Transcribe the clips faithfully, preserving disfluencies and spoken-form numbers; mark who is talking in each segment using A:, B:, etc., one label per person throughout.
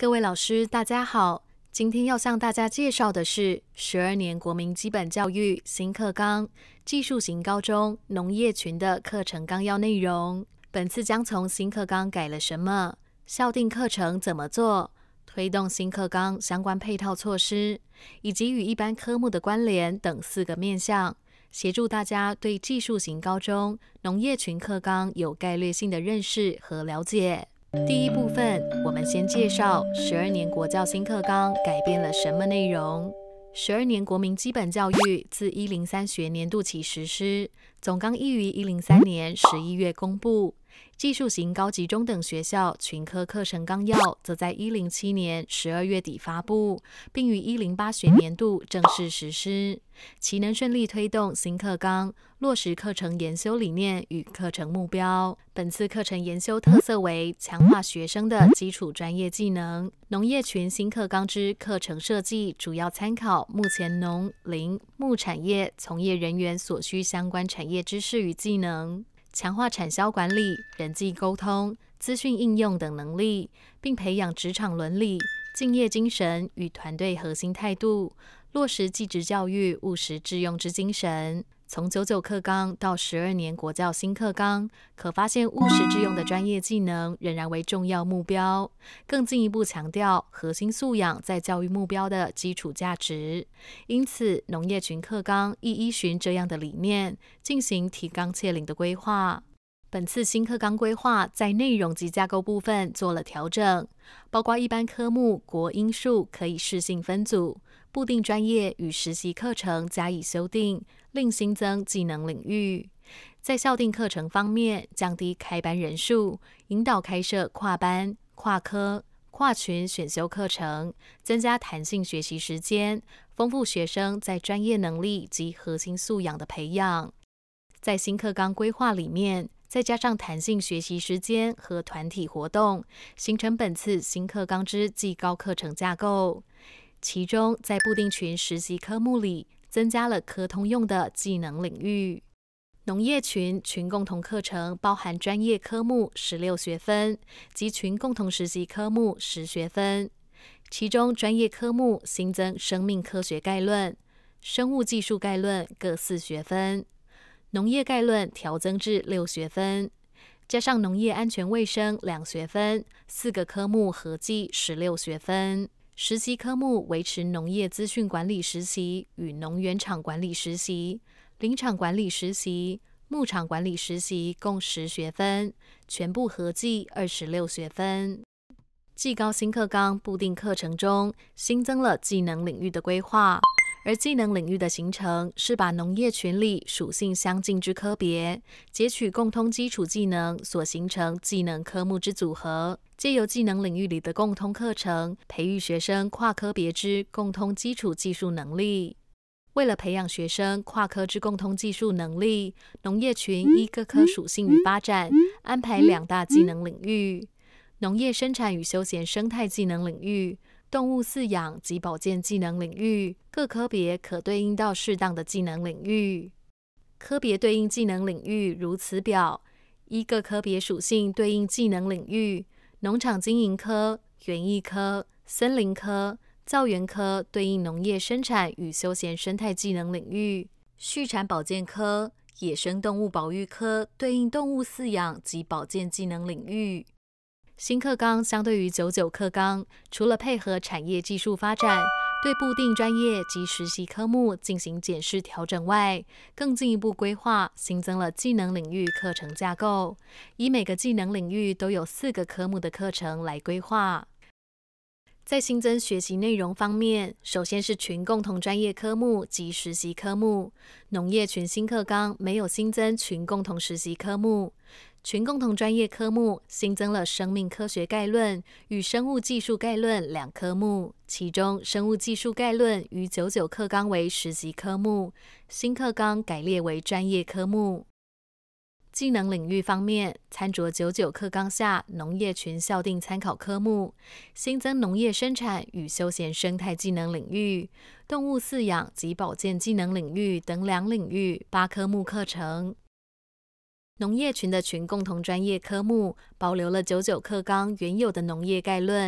A: 各位老师，大家好。今天要向大家介绍的是十二年国民基本教育新课纲技术型高中农业群的课程纲要内容。本次将从新课纲改了什么、校订课程怎么做、推动新课纲相关配套措施，以及与一般科目的关联等四个面向，协助大家对技术型高中农业群课纲有概略性的认识和了解。第一部分，我们先介绍十二年国教新课纲改变了什么内容。十二年国民基本教育自一零三学年度起实施，总纲亦于一零三年十一月公布。技术型高级中等学校群科课程纲要则在一零七年十二月底发布，并于一零八学年度正式实施，其能顺利推动新课纲，落实课程研修理念与课程目标。本次课程研修特色为强化学生的基础专业技能。农业群新课纲之课程设计主要参考目前农林牧产业从业人员所需相关产业知识与技能，强化产销管理、人际沟通、资讯应用等能力，并培养职场伦理、敬业精神与团队核心态度，落实技职教育务实致用之精神。从九九课纲到十二年国教新课纲，可发现务实致用的专业技能仍然为重要目标，更进一步强调核心素养在教育目标的基础价值。因此，农业群课纲亦依循这样的理念，进行提纲挈领的规划。本次新课纲规划在内容及架构部分做了调整，包括一般科目国英数可以适性分组，部定专业与实习课程加以修订，另新增技能领域。在校订课程方面，降低开班人数，引导开设跨班、跨科、跨群选修课程，增加弹性学习时间，丰富学生在专业能力及核心素养的培养。在新课纲规划里面，再加上弹性学习时间和团体活动，形成本次新课纲之技高课程架构。其中，在部定群实习科目里，增加了科通用的技能领域。农业群群共同课程包含专业科目十六学分及群共同实习科目十学分，其中专业科目新增生命科学概论、生物技术概论各四学分，农业概论调增至六学分，加上农业安全卫生两学分，四个科目合计十六学分。实习科目维持农业资讯管理实习与农园场管理实习、林场管理实习、牧场管理实习共十学分，全部合计二十六学分。技高新课纲部定课程中新增了技能领域的规划，而技能领域的形成是把农业群里属性相近之科别，截取共通基础技能所形成技能科目之组合，借由技能领域里的共通课程，培育学生跨科别之共通基础技术能力。为了培养学生跨科之共通技术能力，农业群依各科属性与发展，安排两大技能领域：农业生产与休闲生态技能领域、动物饲养及保健技能领域，各科别可对应到适当的技能领域。科别对应技能领域如此表，依各科别属性对应技能领域：农场经营科、园艺科、森林科、造园科对应农业生产与休闲生态技能领域；畜产保健科、野生动物保育科对应动物饲养及保健技能领域。新课纲相对于九九课纲，除了配合产业技术发展，对部定专业及实习科目进行检视调整外，更进一步规划新增了技能领域课程架构，以每个技能领域都有四个科目的课程来规划。在新增学习内容方面，首先是群共同专业科目及实习科目。农业群新课纲没有新增群共同实习科目，群共同专业科目新增了生命科学概论与生物技术概论两科目，其中生物技术概论于九九课纲为实习科目，新课纲改列为专业科目。技能领域方面，参照九九课纲下农业群校订参考科目，新增农业生产与休闲生态技能领域、动物饲养及保健技能领域等两领域八科目课程。农业群的群共同专业科目保留了九九课纲原有的农业概论、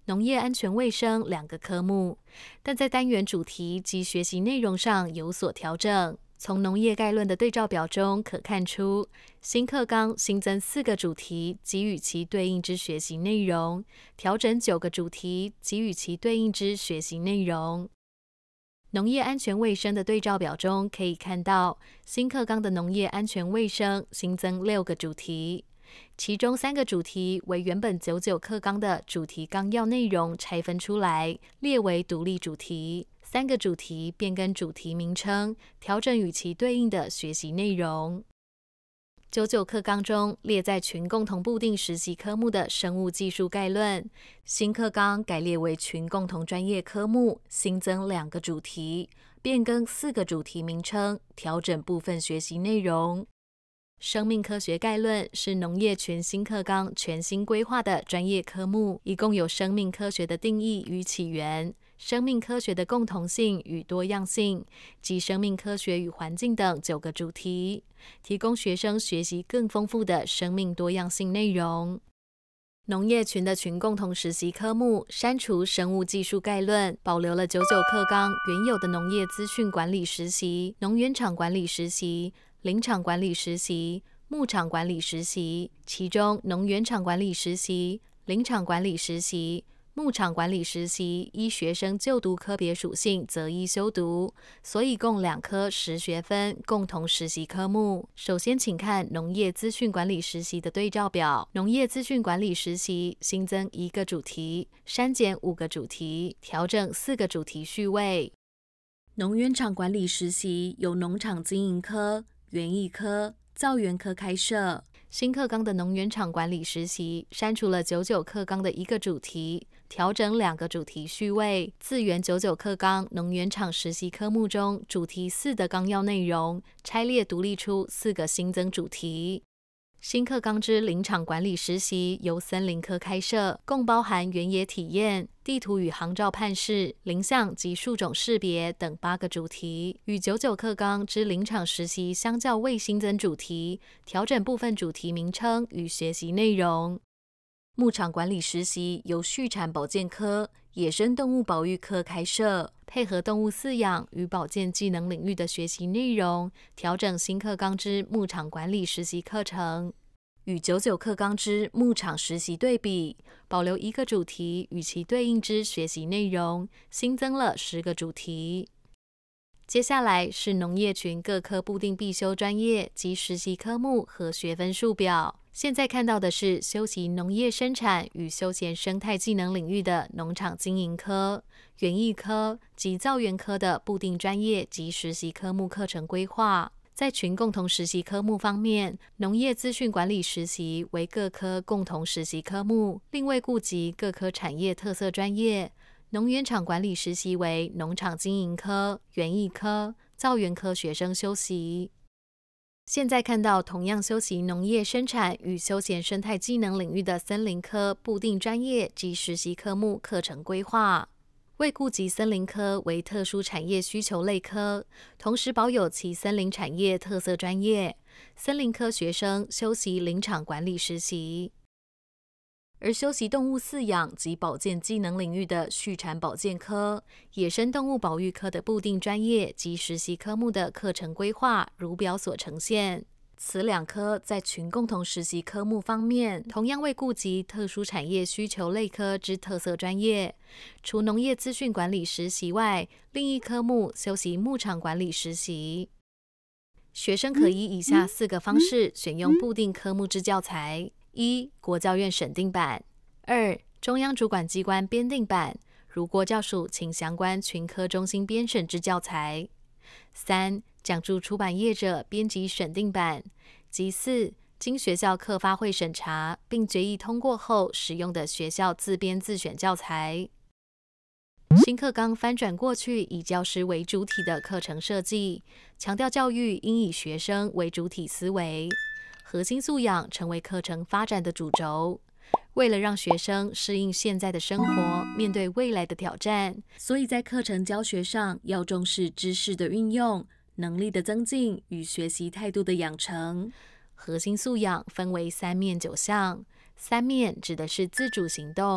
A: 农业安全卫生两个科目，但在单元主题及学习内容上有所调整。从农业概论的对照表中可看出，新课纲新增四个主题及与其对应之学习内容，调整九个主题及与其对应之学习内容。农业安全卫生的对照表中可以看到，新课纲的农业安全卫生新增六个主题，其中三个主题为原本九九课纲的主题纲要内容拆分出来，列为独立主题。三个主题变更主题名称，调整与其对应的学习内容。九九课纲中列在群共同部定实习科目的生物技术概论，新课纲改列为群共同专业科目，新增两个主题，变更四个主题名称，调整部分学习内容。生命科学概论是农业群新课纲全新规划的专业科目，一共有生命科学的定义与起源、生命科学的共同性与多样性及生命科学与环境等九个主题，提供学生学习更丰富的生命多样性内容。农业群的群共同实习科目删除生物技术概论，保留了九九课纲原有的农业资讯管理实习、农园场管理实习、林场管理实习、牧场管理实习，其中农园场管理实习、林场管理实习、牧场管理实习依学生就读科别属性择一修读，所以共两科十学分共同实习科目。首先请看农业资讯管理实习的对照表，农业资讯管理实习新增一个主题，删减五个主题，调整四个主题序位。农园场管理实习由农场经营科、园艺科、造园科开设。新课纲的农园场管理实习删除了九九课纲的一个主题，调整两个主题序位。自原九九课纲农园场实习科目中主题四的纲要内容，拆列独立出四个新增主题。新课纲之林场管理实习由森林科开设，共包含原野体验、地图与航照判识、林相及树种识别等八个主题，与九九课纲之林场实习相较未新增主题，调整部分主题名称与学习内容。牧场管理实习由畜产保健科、野生动物保育科开设，配合动物饲养与保健技能领域的学习内容，调整新课纲之牧场管理实习课程。与九九课纲之牧场实习对比，保留一个主题与其对应之学习内容，新增了十个主题。接下来是农业群各科部定必修专业及实习科目和学分数表。现在看到的是修习农业生产与休闲生态技能领域的农场经营科、园艺科及造园科的部定专业及实习科目课程规划。在群共同实习科目方面，农业资讯管理实习为各科共同实习科目，另为顾及各科产业特色专业。农园场管理实习为农场经营科、园艺科、造园科学生修习。现在看到同样修习农业生产与休闲生态技能领域的森林科部定专业及实习科目课程规划。为顾及森林科为特殊产业需求类科，同时保有其森林产业特色专业，森林科学生修习林场管理实习。而修习动物饲养及保健技能领域的畜产保健科、野生动物保育科的部定专业及实习科目的课程规划如表所呈现。此两科在群共同实习科目方面，同样为顾及特殊产业需求类科之特色专业，除农业资讯管理实习外，另一科目修习牧场管理实习。学生可以以下四个方式选用部定科目之教材：一、国教院审定版；二、中央主管机关编定版，如国教署请相关群科中心编审之教材；三、奖助出版业者编辑审定版；及四、经学校课发会审查并决议通过后使用的学校自编自选教材。新课纲翻转过去以教师为主体的课程设计，强调教育应以学生为主体思维，核心素养成为课程发展的主轴。为了让学生适应现在的生活，面对未来的挑战，所以在课程教学上要重视知识的运用、能力的增进与学习态度的养成。核心素养分为三面九项，三面指的是自主行动、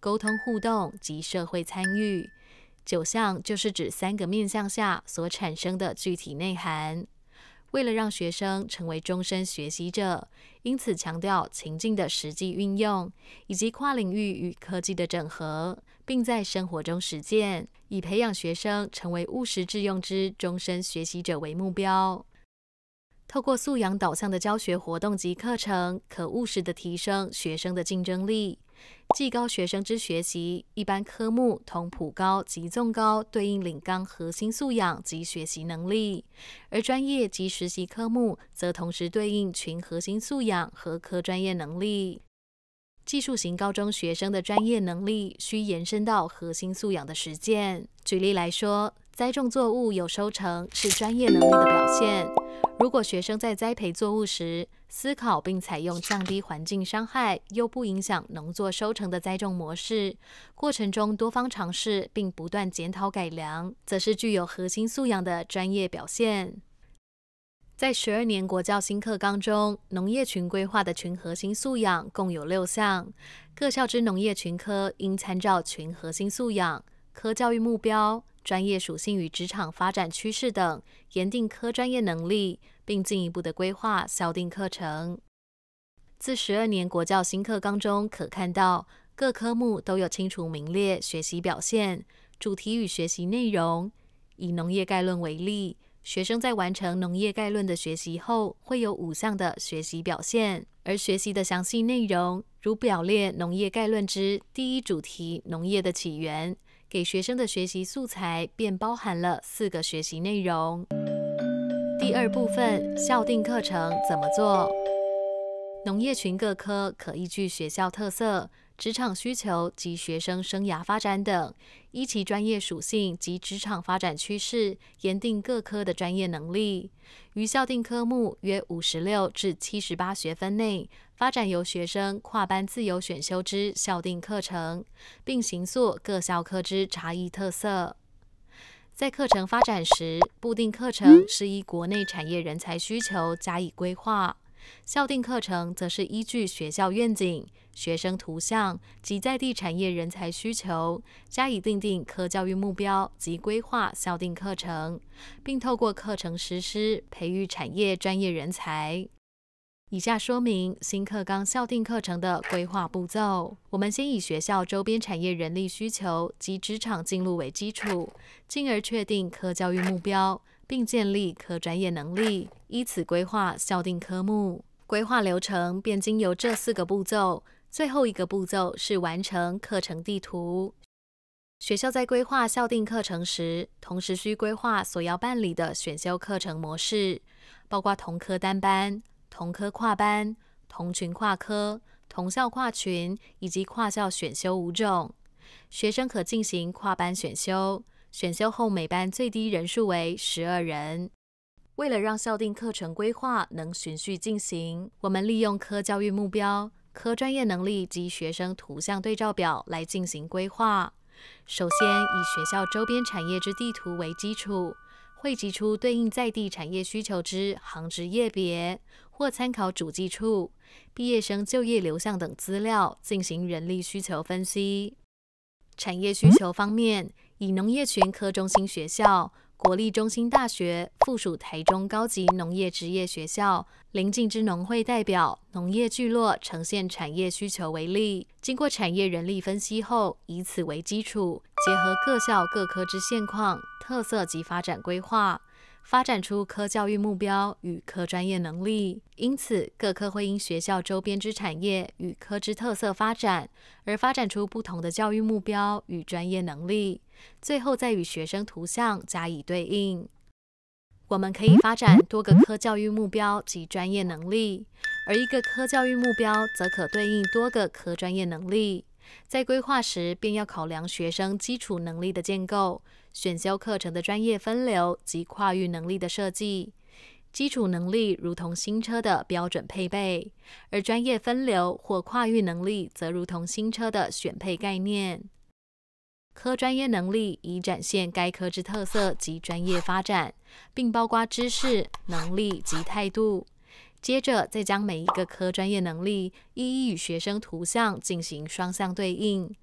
A: 沟通互动及社会参与。九项就是指三个面向下所产生的具体内涵。为了让学生成为终身学习者，因此强调情境的实际运用，以及跨领域与科技的整合，并在生活中实践，以培养学生成为务实致用之终身学习者为目标。透过素养导向的教学活动及课程，可务实地提升学生的竞争力，技高学生之学习一般科目同普高及纵高对应领纲核心素养及学习能力，而专业及实习科目则同时对应群核心素养和科专业能力。技术型高中学生的专业能力需延伸到核心素养的实践。举例来说，栽种作物有收成是专业能力的表现。如果学生在栽培作物时，思考并采用降低环境伤害又不影响农作收成的栽种模式，过程中多方尝试并不断检讨改良，则是具有核心素养的专业表现。在十二年国教新课纲中，农业群规划的群核心素养共有六项，各校之农业群科应参照群核心素养、科教育目标、专业属性与职场发展趋势等，研定科专业能力，并进一步的规划校定课程。自十二年国教新课纲中可看到，各科目都有清楚明列学习表现、主题与学习内容。以农业概论为例，学生在完成农业概论的学习后，会有五项的学习表现，而学习的详细内容，如表列农业概论之第一主题农业的起源，给学生的学习素材便包含了四个学习内容。第二部分，校定课程怎么做？农业群各科可依据学校特色、职场需求及学生生涯发展等，依其专业属性及职场发展趋势，研定各科的专业能力。于校定科目约五十六至七十八学分内，发展由学生跨班自由选修之校定课程，并形塑各校科之差异特色。在课程发展时，部定课程是依国内产业人才需求加以规划。校定课程则是依据学校愿景、学生图像及在地产业人才需求，加以订定科教育目标及规划校定课程，并透过课程实施培育产业专业人才。以下说明新课纲校定课程的规划步骤。我们先以学校周边产业人力需求及职场进入为基础，进而确定科教育目标，并建立科专业能力，依此规划校定科目。规划流程便经由这四个步骤，最后一个步骤是完成课程地图。学校在规划校定课程时，同时需规划所要办理的选修课程模式，包括同科单班、同科跨班、同群跨科、同校跨群以及跨校选修五种。学生可进行跨班选修，选修后每班最低人数为十二人。为了让校定课程规划能循序进行，我们利用科教育目标、科专业能力及学生图像对照表来进行规划。首先以学校周边产业之地图为基础，汇集出对应在地产业需求之行职业别，或参考主计处、毕业生就业流向等资料进行人力需求分析。产业需求方面，以农业群科中心学校、国立中兴大学附属台中高级农业职业学校、邻近之农会代表、农业聚落呈现产业需求为例，经过产业人力分析后，以此为基础，结合各校各科之现况、特色及发展规划，发展出科教育目标与科专业能力。因此，各科会因学校周边之产业与科之特色发展，而发展出不同的教育目标与专业能力，最后再与学生图像加以对应。我们可以发展多个科教育目标及专业能力，而一个科教育目标则可对应多个科专业能力。在规划时，便要考量学生基础能力的建构、选修课程的专业分流及跨域能力的设计。基础能力如同新车的标准配备，而专业分流或跨域能力则如同新车的选配概念。科专业能力以展现该科之特色及专业发展，并包括知识、能力及态度。接着再将每一个科专业能力一一与学生图像进行双向对应，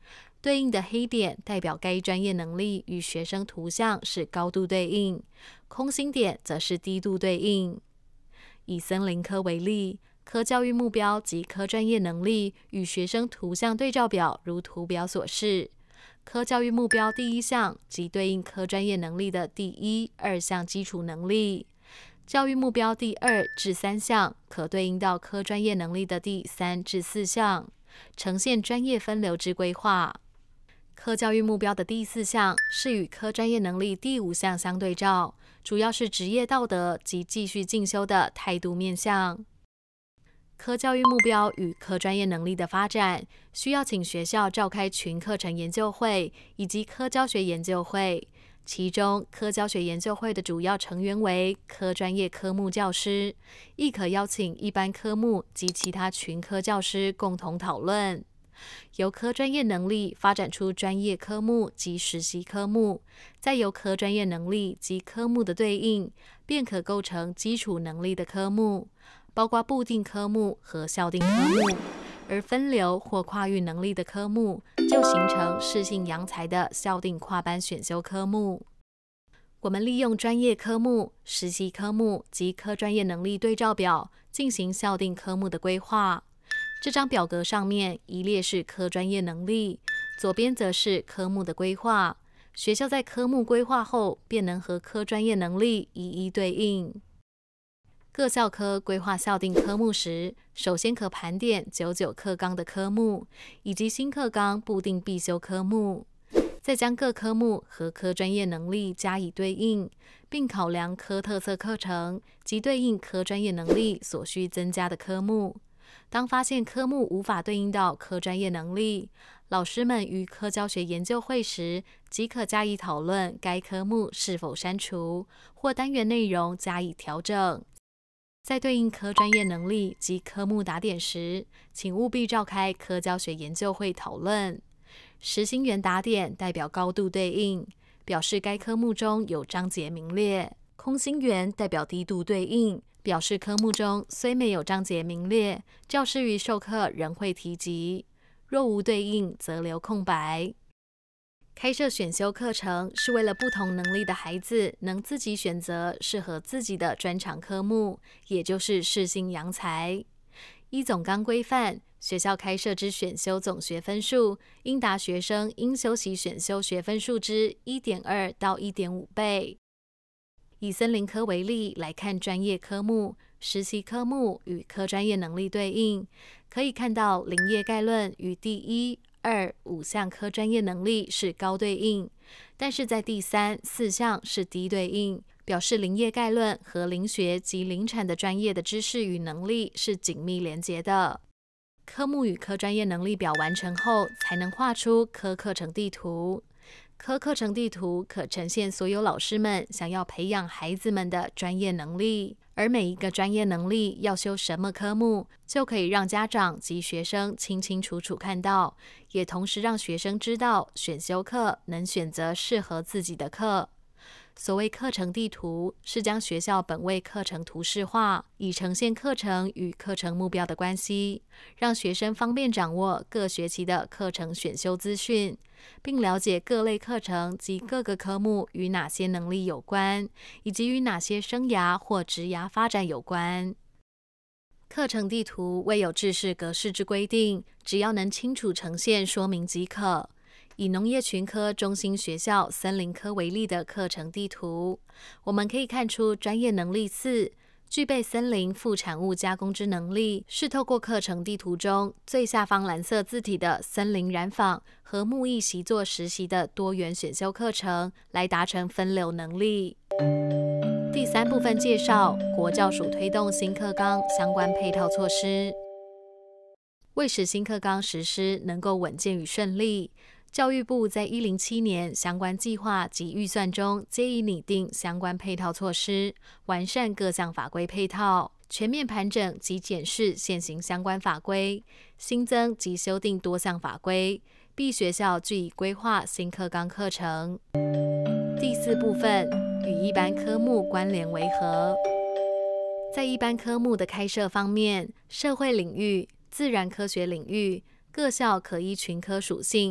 A: 对应的黑点代表该专业能力与学生图像是高度对应，空心点则是低度对应。以森林科为例，科教育目标及科专业能力与学生图像对照表如图表所示。科教育目标第一项即对应科专业能力的第一、二项基础能力，教育目标第二至三项可对应到科专业能力的第三至四项，呈现专业分流之规划。科教育目标的第四项是与科专业能力第五项相对照，主要是职业道德及继续进修的态度面向。科教育目标与科专业能力的发展，需要请学校召开群课程研究会以及科教学研究会，其中科教学研究会的主要成员为科专业科目教师，亦可邀请一般科目及其他群科教师共同讨论。由科专业能力发展出专业科目及实习科目，再由科专业能力及科目的对应，便可构成基础能力的科目，包括部定科目和校定科目，而分流或跨域能力的科目，就形成适性扬才的校定跨班选修科目。我们利用专业科目、实习科目及科专业能力对照表进行校定科目的规划。这张表格上面一列是科专业能力，左边则是科目的规划。学校在科目规划后，便能和科专业能力一一对应。各校科规划校定科目时，首先可盘点九九课纲的科目，以及新课纲部定必修科目，再将各科目和科专业能力加以对应，并考量科特色课程及对应科专业能力所需增加的科目。当发现科目无法对应到科专业能力，老师们于科教学研究会时，即可加以讨论该科目是否删除，或单元内容加以调整。在对应科专业能力及科目打点时，请务必召开科教学研究会讨论。实心圆打点代表高度对应，表示该科目中有章节名列；空心圆代表低度对应，表示科目中虽没有章节名列，教师于授课仍会提及，若无对应则留空白。开设选修课程是为了不同能力的孩子能自己选择适合自己的专长科目，也就是适性扬才。依总纲规范，学校开设之选修总学分数，应达学生应修习选修学分数之 一点二 到 一点五 倍。以森林科为例来看专业科目、实习科目与科专业能力对应，可以看到林业概论与第一、二、五项科专业能力是高对应，但是在第三、四项是低对应，表示林业概论和林学及林产的专业的知识与能力是紧密连结的。科目与科专业能力表完成后，才能画出科课程地图。科课程地图可呈现所有老师们想要培养孩子们的专业能力，而每一个专业能力要修什么科目，就可以让家长及学生清清楚楚看到，也同时让学生知道选修课能选择适合自己的课。所谓课程地图，是将学校本位课程图示化，以呈现课程与课程目标的关系，让学生方便掌握各学期的课程选修资讯，并了解各类课程及各个科目与哪些能力有关，以及与哪些生涯或职涯发展有关。课程地图未有制式格式之规定，只要能清楚呈现说明即可。以农业群科中心学校森林科为例的课程地图，我们可以看出专业能力四，具备森林副产物加工之能力，是透过课程地图中最下方蓝色字体的森林染坊和木艺习作实习的多元选修课程来达成分流能力。第三部分介绍国教署推动新课纲相关配套措施。为使新课纲实施能够稳健与顺利，教育部在一零七年相关计划及预算中皆已拟定相关配套措施，完善各项法规配套，全面盘整及检视现行相关法规，新增及修订多项法规，逼学校据以规划新课纲课程。第四部分与一般科目关联为何？在一般科目的开设方面，社会领域、自然科学领域，各校可依群科属性，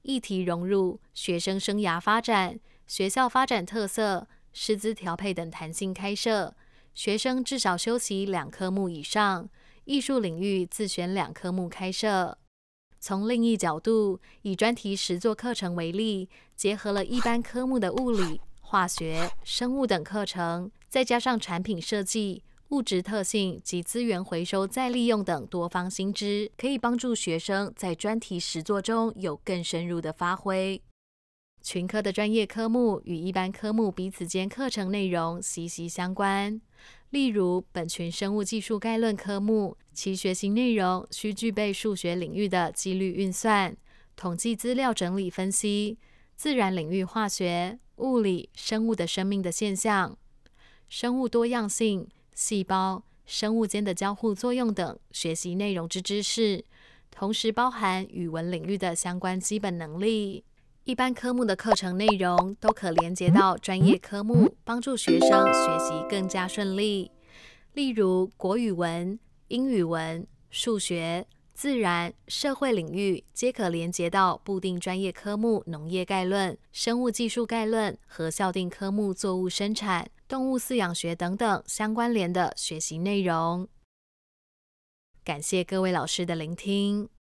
A: 议题融入学生生涯发展、学校发展特色、师资调配等弹性开设，学生至少修习两科目以上，艺术领域自选两科目开设。从另一角度，以专题实作课程为例，结合了一般科目的物理、化学、生物等课程，再加上产品设计、物质特性及资源回收再利用等多方新知，可以帮助学生在专题实作中有更深入的发挥。群科的专业科目与一般科目彼此间课程内容息息相关。例如，本群生物技术概论科目，其学习内容需具备数学领域的几率运算、统计资料整理分析、自然领域化学、物理、生物的生命的现象、生物多样性、细胞、生物间的交互作用等学习内容之知识，同时包含语文领域的相关基本能力。一般科目的课程内容都可连结到专业科目，帮助学生学习更加顺利。例如国语文、英语文、数学、自然、社会领域皆可连结到部定专业科目农业概论、生物技术概论和校定科目作物生产、动物饲养学等等相关联的学习内容。感谢各位老师的聆听。